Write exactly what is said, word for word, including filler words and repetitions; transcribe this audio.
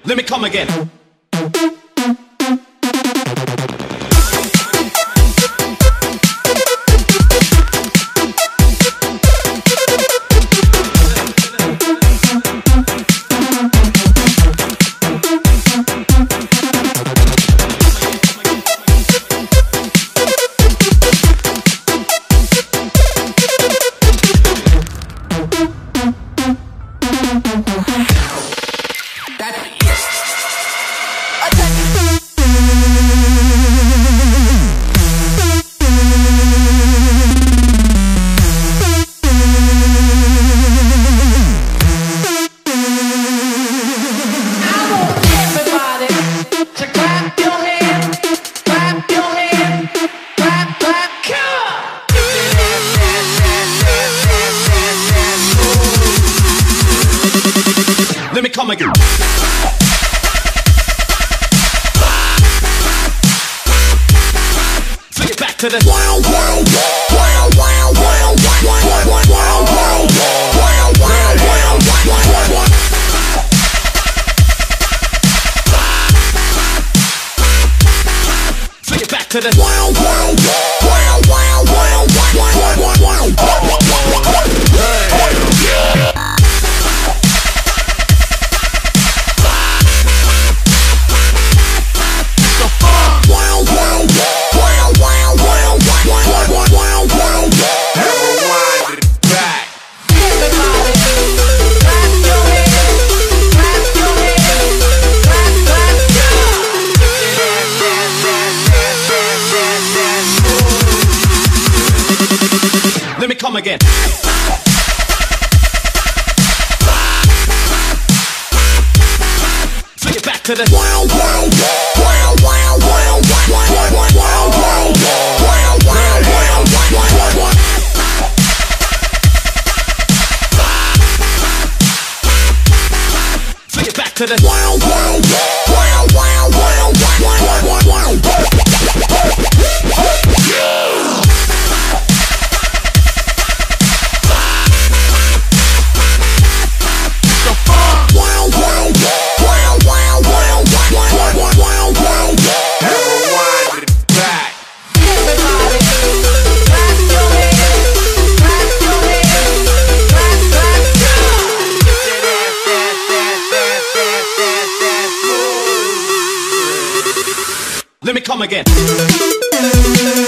Let me come again. Let me come again. Take it back to the wow, wow, wow, wow, wow, wow, wow, wow, wow. Take it back to the wow, wow, wow, wow, wow, wow, wow, wow. Let me come again. Take it back to the wow, wow, wow, wow, wow, wow, wow, wow, wow, wow, wow, wow, wow. Take it back to the wow, wow, wow, wow, wow, wow, wow, wow. Let me come again.